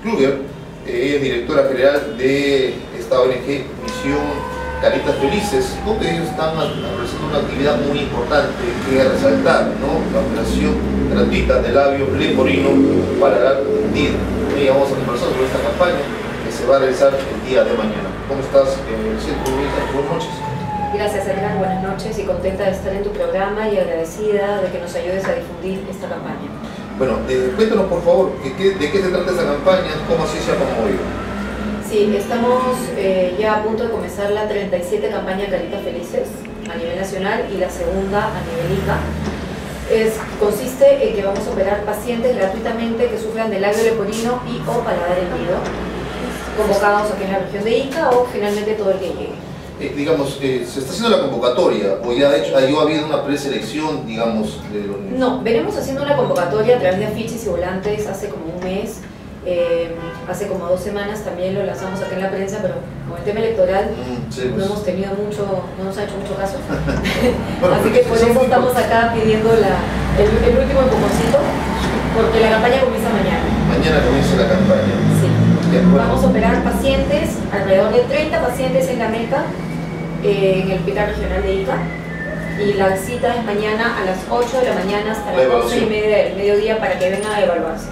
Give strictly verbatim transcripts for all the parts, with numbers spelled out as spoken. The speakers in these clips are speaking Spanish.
Kruger, eh, ella es directora general de esta O N G Misión Caritas Felices, donde ellos están realizando una actividad muy importante que resaltar, ¿no? La operación gratuita de labio leporino para dar vida. Y vamos a conversar sobre esta campaña que se va a realizar el día de mañana. ¿Cómo estás, eh, Centro? Buenas noches. Gracias, Edgar. Buenas noches y contenta de estar en tu programa y agradecida de que nos ayudes a difundir esta campaña. Bueno, eh, cuéntanos por favor, ¿de qué, de qué se trata esta campaña? ¿Cómo así se ha promovido? Sí, estamos eh, ya a punto de comenzar la treinta y siete campaña Caritas Felices a nivel nacional y la segunda a nivel I C A. Es, consiste en que vamos a operar pacientes gratuitamente que sufran de labio leporino y o paladar hendido, convocados aquí en la región de Ica o finalmente todo el que llegue. Eh, digamos, eh, ¿se está haciendo la convocatoria o ya, de hecho, ha habido una preselección, digamos, de los niños? No, venimos haciendo una convocatoria a través de afiches y volantes hace como un mes. Eh, hace como dos semanas también lo lanzamos acá en la prensa, pero con el tema electoral mm, sí, pues. no hemos tenido mucho, no nos ha hecho mucho caso. Bueno, así que por eso muy... estamos acá pidiendo la, el, el último empujoncito, porque la campaña comienza mañana. Mañana comienza la campaña. Sí. Bien, bueno. Vamos a operar pacientes, alrededor de treinta pacientes en la Meca, eh, en el Hospital Regional de Ica. Y la cita es mañana a las ocho de la mañana hasta las doce y media del mediodía para que vengan a evaluarse.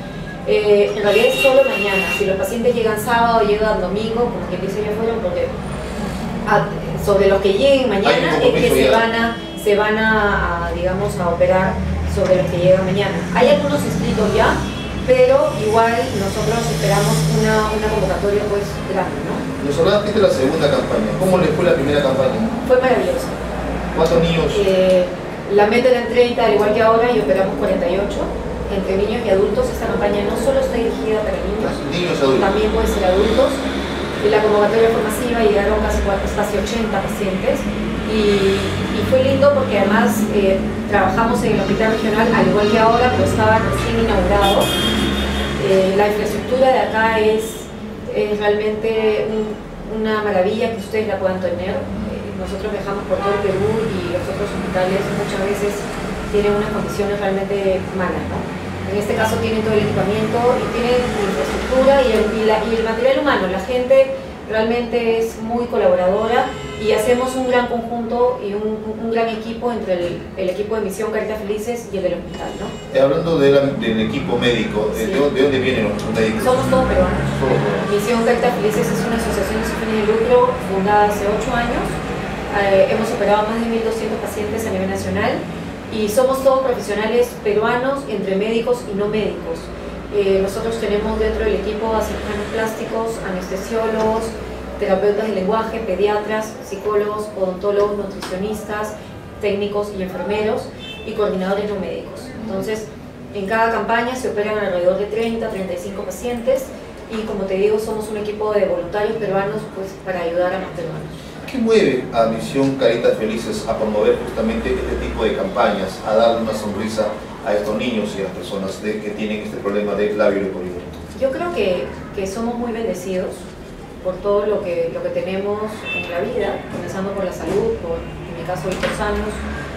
Eh, en realidad es solo mañana. Si los pacientes llegan sábado o llegan domingo, como que dice ya fueron, porque a, sobre los que lleguen mañana es que se van, a, se van a, a, digamos, a operar sobre los que llegan mañana. Hay algunos inscritos ya, pero igual nosotros esperamos una, una convocatoria pues grande, ¿no? Nos hablaste de la segunda campaña. ¿Cómo les fue la primera campaña? Fue maravilloso. ¿Cuántos niños? Eh, la meta era en treinta, al igual que ahora, y operamos cuarenta y ocho. Entre niños y adultos. Esta campaña no solo está dirigida para niños, niños adultos. También puede ser adultos. Y la convocatoria fue masiva, llegaron casi, casi ochenta pacientes y, y fue lindo porque además eh, trabajamos en el hospital regional, al igual que ahora, pero estaba recién inaugurado. Eh, la infraestructura de acá es, es realmente un, una maravilla que ustedes la puedan tener. Eh, nosotros viajamos por todo el Perú y los otros hospitales muchas veces tienen unas condiciones realmente malas, ¿no? En este caso tienen todo el equipamiento y tienen la infraestructura y el, y, la, y el material humano. La gente realmente es muy colaboradora y hacemos un gran conjunto y un, un gran equipo entre el, el equipo de Misión Caritas Felices y el del hospital, ¿no? Eh, hablando de la, del equipo médico, sí. ¿de, dónde, ¿de dónde vienen los médicos? Somos todos peruanos. Todos peruanos. Misión Caritas Felices es una asociación sin fines de lucro fundada hace ocho años. Eh, hemos operado más de mil doscientos pacientes a nivel nacional. Y somos todos profesionales peruanos, entre médicos y no médicos. Eh, nosotros tenemos dentro del equipo a cirujanos plásticos, anestesiólogos, terapeutas de lenguaje, pediatras, psicólogos, odontólogos, nutricionistas, técnicos y enfermeros y coordinadores no médicos. Entonces, en cada campaña se operan alrededor de treinta a treinta y cinco pacientes y, como te digo, somos un equipo de voluntarios peruanos pues, para ayudar a más peruanos. ¿Qué mueve a Misión Caritas Felices a promover justamente este tipo de campañas, a darle una sonrisa a estos niños y a las personas de, que tienen este problema de labio leporino? Yo creo que, que somos muy bendecidos por todo lo que, lo que tenemos en la vida, comenzando por la salud, por, en mi caso, hijos sanos,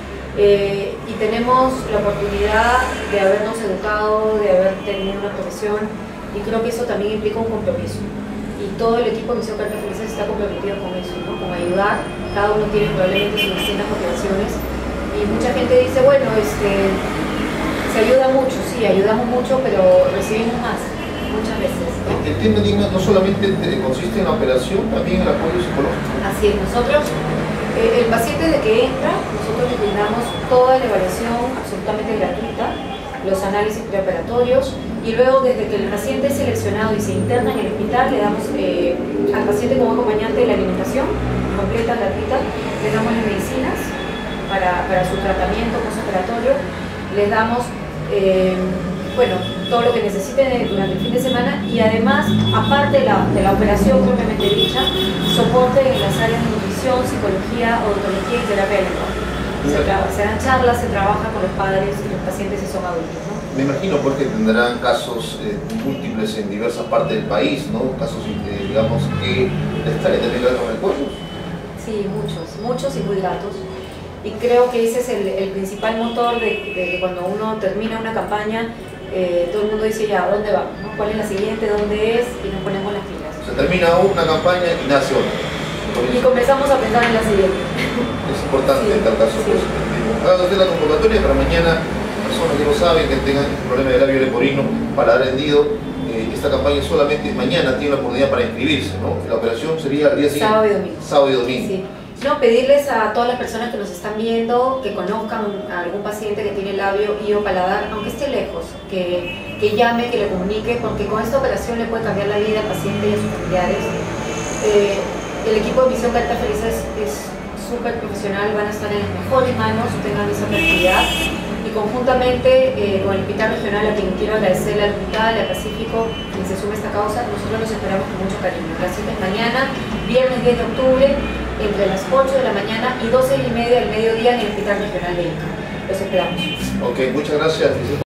eh, y tenemos la oportunidad de habernos educado, de haber tenido una profesión, y creo que eso también implica un compromiso. Y todo el equipo de Misión Caritas Felices está comprometido con eso, ¿no? Con ayudar. Cada uno tiene probablemente sus distintas motivaciones y mucha gente dice, bueno, este, se ayuda mucho, sí, ayudamos mucho, pero recibimos más, muchas veces, ¿no? El tema, digamos, no solamente consiste en la operación, también en el apoyo psicológico. Así es, nosotros, eh, el paciente de que entra, nosotros le brindamos toda la evaluación absolutamente gratuita, los análisis preoperatorios, y luego desde que el paciente es seleccionado y se interna en el hospital le damos eh, al paciente como acompañante la alimentación completa, gratuita, le damos las medicinas para, para su tratamiento postoperatorio, les damos eh, bueno, todo lo que necesiten durante el fin de semana y además, aparte de la, de la operación propiamente dicha, soporte en las áreas de nutrición, psicología, odontología y terapia de lenguaje. Se, se dan charlas, se trabaja con los padres y los pacientes si son adultos, ¿no? Me imagino porque tendrán casos eh, múltiples en diversas partes del país, ¿no? Casos, eh, digamos, que necesitarían tener los recursos. Sí, muchos, muchos y muy gratos. Y creo que ese es el, el principal motor de, de que cuando uno termina una campaña, eh, todo el mundo dice ya, ¿dónde vamos? ¿no? ¿Cuál es la siguiente? ¿Dónde es? Y nos ponemos las pilas. Se termina una campaña y nace otra. Y comenzamos a pensar en la siguiente. Es importante Sí, en tal caso. sí. Pues, haga usted la convocatoria para mañana, personas que no saben, que tengan problema de labio leporino, para dar hendido. Eh, esta campaña solamente mañana tiene la oportunidad para inscribirse, ¿no? La operación sería el día siguiente. Sábado y domingo. Sábado y domingo. Sí. No, pedirles a todas las personas que nos están viendo que conozcan a algún paciente que tiene labio y o paladar, aunque esté lejos, que, que llame, que le comunique, porque con esta operación le puede cambiar la vida al paciente y a sus familiares. Eh, el equipo de Misión Caritas Felices es súper profesional, van a estar en las mejores manos, tengan esa tranquilidad. Y conjuntamente eh, con el Hospital Regional, a quien quiero agradecerle al Hospital, al Pacífico, quien se sume a esta causa, nosotros los esperamos con mucho cariño. La cita es mañana, viernes diez de octubre, entre las ocho de la mañana y doce y media del mediodía en el Hospital Regional de Ica. Los esperamos. Ok, muchas gracias.